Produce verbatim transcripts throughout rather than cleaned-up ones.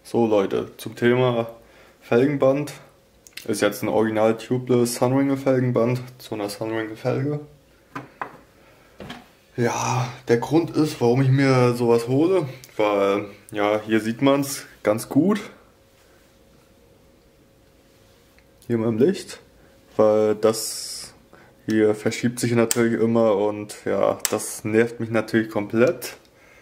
So Leute, zum Thema Felgenband. Ist jetzt ein Original Tubeless Sunringle Felgenband zu einer Sunringle Felge. Ja, der Grund ist, warum ich mir sowas hole, weil, ja, hier sieht man es ganz gut. Hier mal im Licht, weil das hier verschiebt sich natürlich immer und ja, das nervt mich natürlich komplett.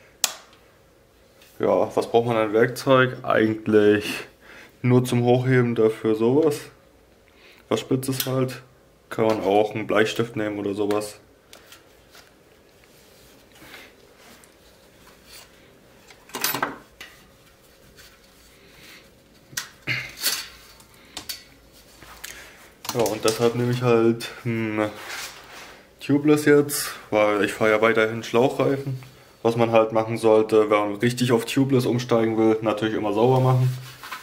Ja, was braucht man an Werkzeug? Eigentlich nur zum Hochheben dafür sowas. Was Spitzes halt. Kann man auch einen Bleistift nehmen oder sowas. Ja, und deshalb nehme ich halt ein Tubeless jetzt, weil ich fahre ja weiterhin Schlauchreifen. Was man halt machen sollte, wenn man richtig auf Tubeless umsteigen will, natürlich immer sauber machen.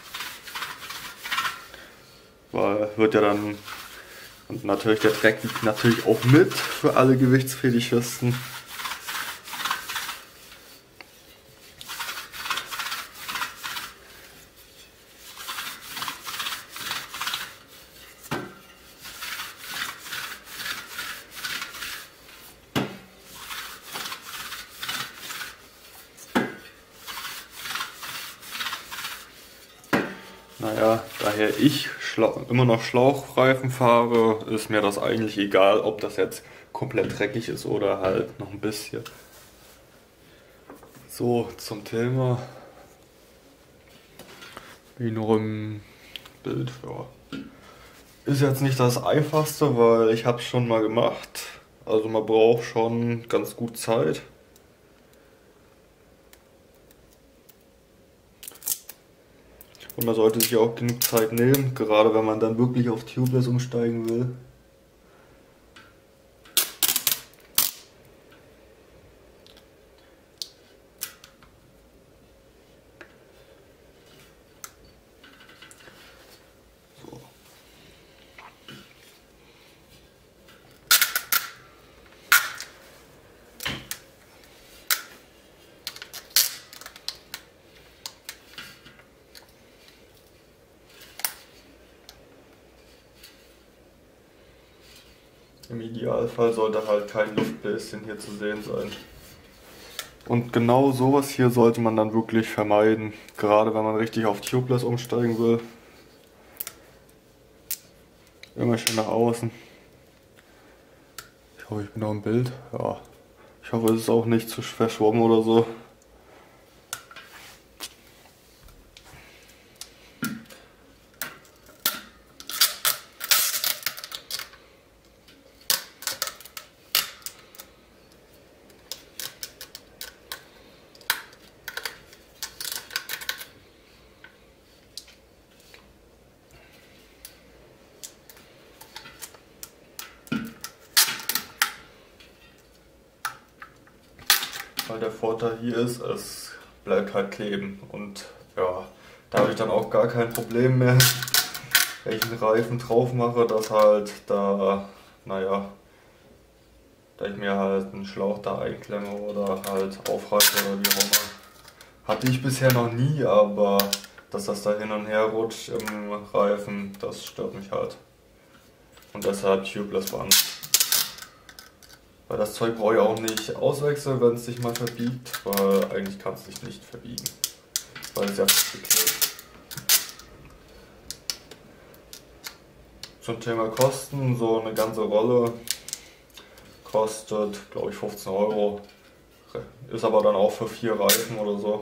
Weil wird ja dann, und natürlich der Dreck liegt natürlich auch mit für alle Gewichtsfetischisten. Naja, daher ich immer noch Schlauchreifen fahre, ist mir das eigentlich egal, ob das jetzt komplett dreckig ist oder halt noch ein bisschen. So, zum Thema. Wie nur im Bild, ja. Ist jetzt nicht das einfachste, weil ich habe es schon mal gemacht. Also man braucht schon ganz gut Zeit. Und man sollte sich auch genug Zeit nehmen, gerade wenn man dann wirklich auf Tubeless umsteigen will. So. Im Idealfall sollte halt kein Luftbläschen hier zu sehen sein. Und genau sowas hier sollte man dann wirklich vermeiden, gerade wenn man richtig auf Tubeless umsteigen will. Immer schön nach außen. Ich hoffe, ich bin noch im Bild. Ja. Ich hoffe, es ist auch nicht zu verschwommen oder so. Weil der Vorteil hier ist, es bleibt halt kleben und ja, da habe ich dann auch gar kein Problem mehr, wenn ich einen Reifen drauf mache, dass halt da, naja, da ich mir halt einen Schlauch da einklemme oder halt aufreiße oder wie auch immer. Hatte ich bisher noch nie, aber dass das da hin und her rutscht im Reifen, das stört mich halt. Und deshalb Tubeless Band. Weil das Zeug brauche ich auch nicht auswechseln, wenn es sich mal verbiegt, weil eigentlich kann es sich nicht verbiegen, weil es ja geklebt. Zum Thema Kosten, so eine ganze Rolle kostet, glaube ich, fünfzehn Euro, ist aber dann auch für vier Reifen oder so.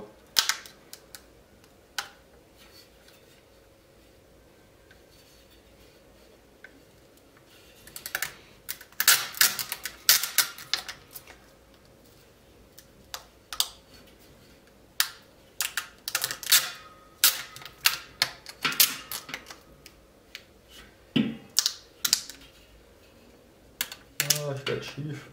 Ich werde schief.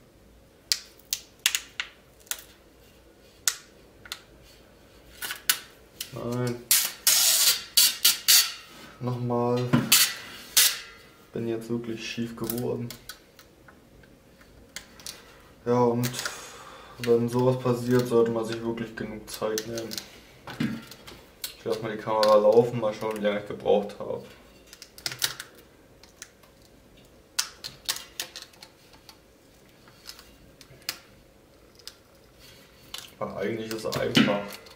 Nein. Nochmal. Bin jetzt wirklich schief geworden. Ja, und wenn sowas passiert, sollte man sich wirklich genug Zeit nehmen. Ich lasse mal die Kamera laufen, mal schauen, wie lange ich gebraucht habe. Aber eigentlich ist es einfach.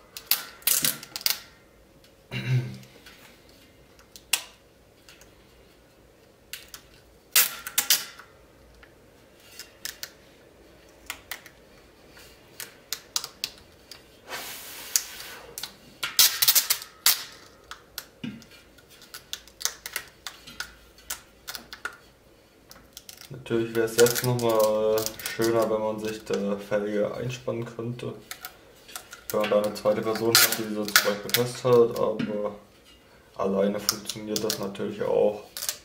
Natürlich wäre es jetzt nochmal schöner, wenn man sich die Felge einspannen könnte. Wenn man da eine zweite Person hat, die so zum Beispiel festhält, aber alleine funktioniert das natürlich auch.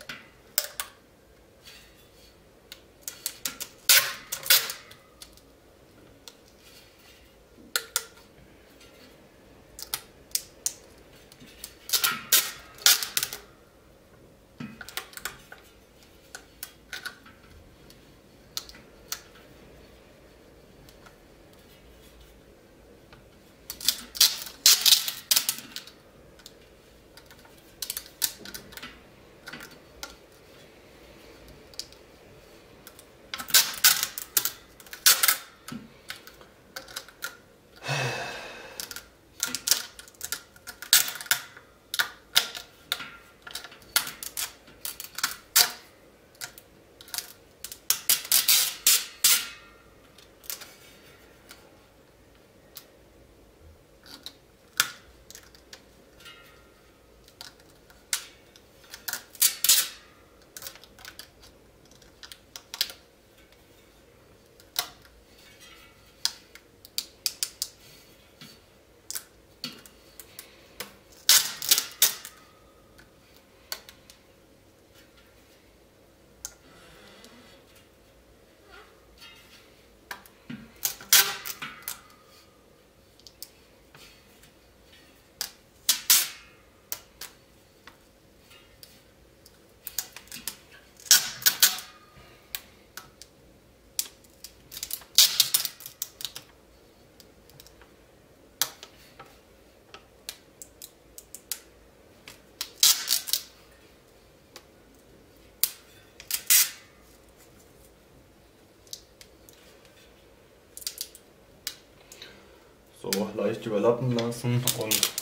So leicht überlappen lassen und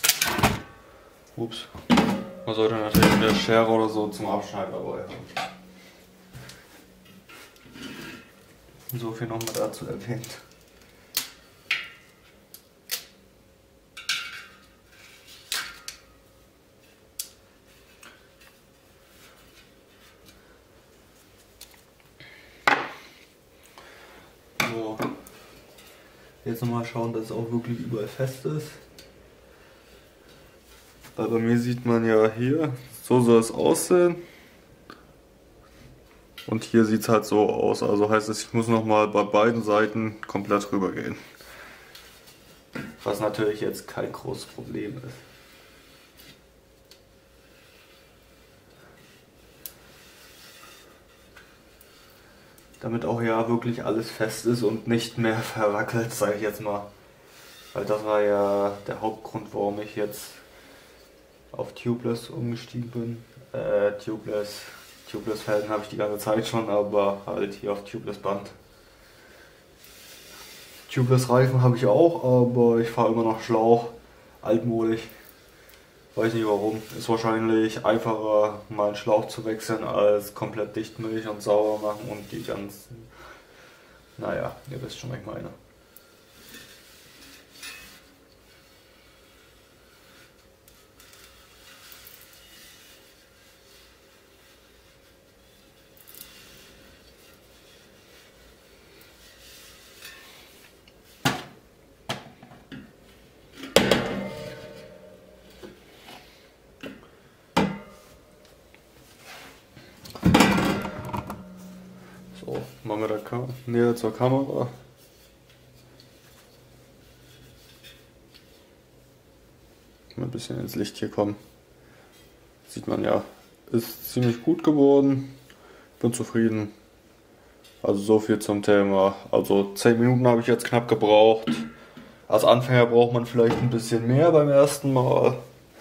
ups, man sollte natürlich eine Schere oder so zum Abschneiden dabei haben. So viel nochmal dazu erwähnt. So. Jetzt nochmal schauen, dass es auch wirklich überall fest ist. Weil bei mir sieht man ja hier, so soll es aussehen. Und hier sieht es halt so aus. Also heißt es, ich muss nochmal bei beiden Seiten komplett rüber gehen. Was natürlich jetzt kein großes Problem ist. Damit auch ja wirklich alles fest ist und nicht mehr verwackelt, sage ich jetzt mal. Weil das war ja der Hauptgrund, warum ich jetzt auf Tubeless umgestiegen bin. Äh, Tubeless, Tubeless Felgen habe ich die ganze Zeit schon, aber halt hier auf Tubeless Band. Tubeless Reifen habe ich auch, aber ich fahre immer noch Schlauch, altmodisch. Weiß nicht warum. Ist wahrscheinlich einfacher, mal einen Schlauch zu wechseln, als komplett Dichtmilch und sauber machen und die ganzen. Naja, ihr wisst schon, was ich meine. So, machen wir da Kam näher zur Kamera. Mal ein bisschen ins Licht hier kommen. Sieht man ja, ist ziemlich gut geworden. Bin zufrieden. Also so viel zum Thema. Also zehn Minuten habe ich jetzt knapp gebraucht. Als Anfänger braucht man vielleicht ein bisschen mehr beim ersten Mal.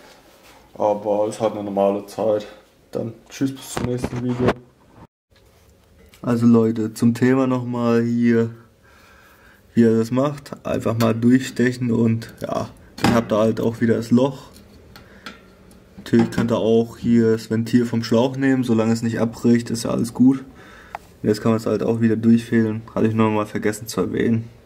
aber es hat eine normale Zeit. Dann tschüss, bis zum nächsten Video. Also Leute, zum Thema nochmal hier, wie ihr das macht. Einfach mal durchstechen und ja, dann habt ihr halt auch wieder das Loch. Natürlich könnt ihr auch hier das Ventil vom Schlauch nehmen, solange es nicht abbricht, ist ja alles gut. Jetzt kann man es halt auch wieder durchfehlen, hatte ich noch mal vergessen zu erwähnen.